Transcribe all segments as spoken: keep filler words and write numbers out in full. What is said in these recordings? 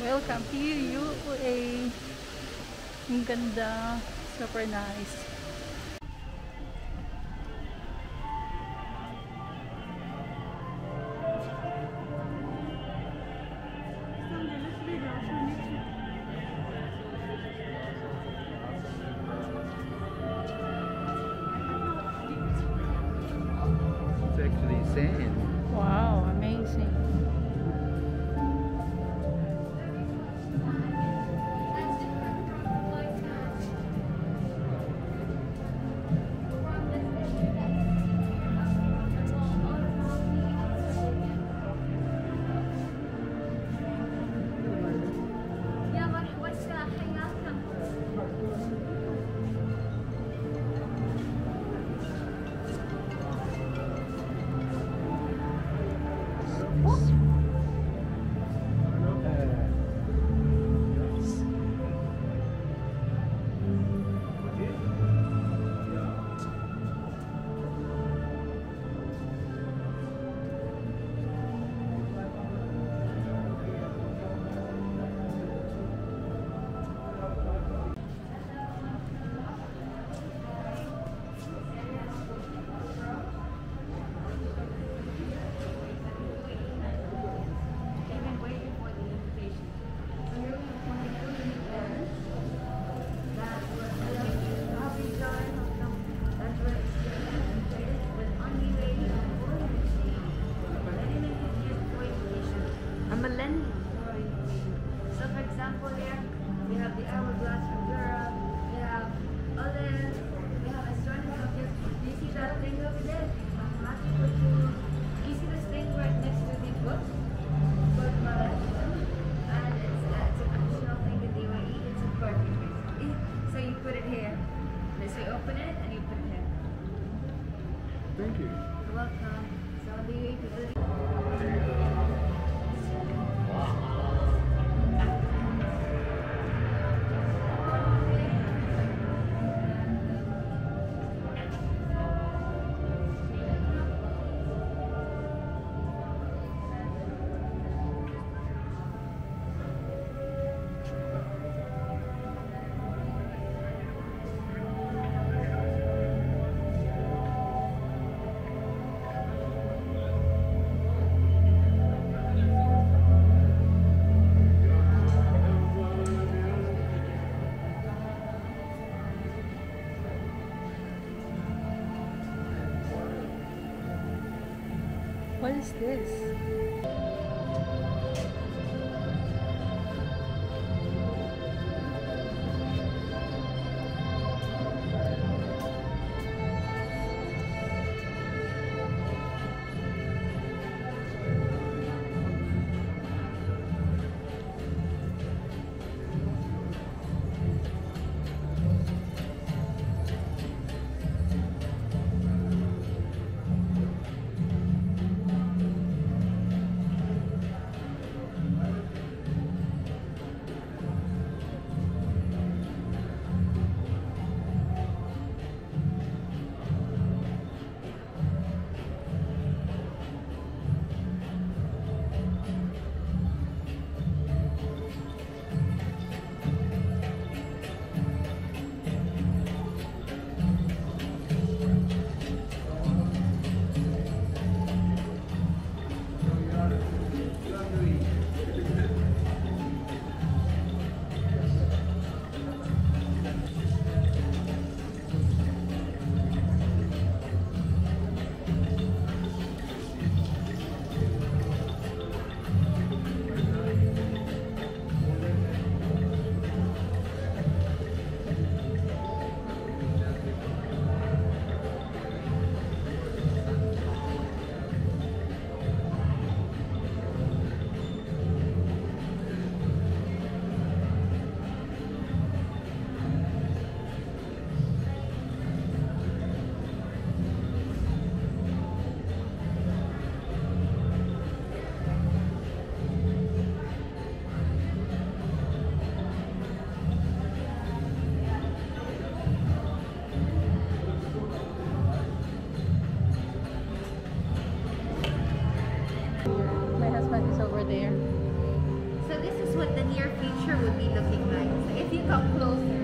Welcome to U A. Ang ganda. Super nice. It's actually sand. Wow, amazing. A millennium. So for example here, we have the hourglass from Europe, we have olive, we have astronomy. Do you see that thing over there? Mathematical tools. You see this thing right next to the book? Book collection. And it's, uh, it's an actual thing in the U A E. It's a burger basically. So you put it here. And so you open it and you put it here. Thank you. You're welcome. So the U A E people. What is this? near future would be looking like. So if you come closer,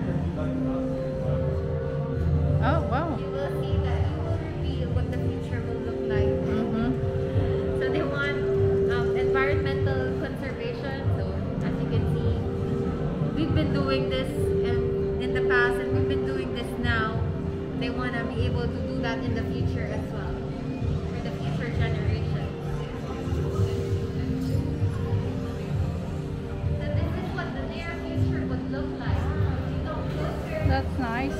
Oh, wow. you will see that you will feel what the future will look like. Mm-hmm. So they want um, environmental conservation. So as you can see, we've been doing this in, in the past and we've been doing this now. They want to be able to do that in the future as well, for the future generation. So this is what the near future would look like. You know, closer. That's nice.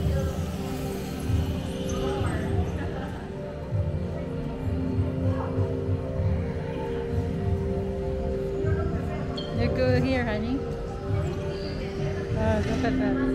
You go here, honey. Oh, look at that.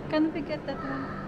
Can we get that one?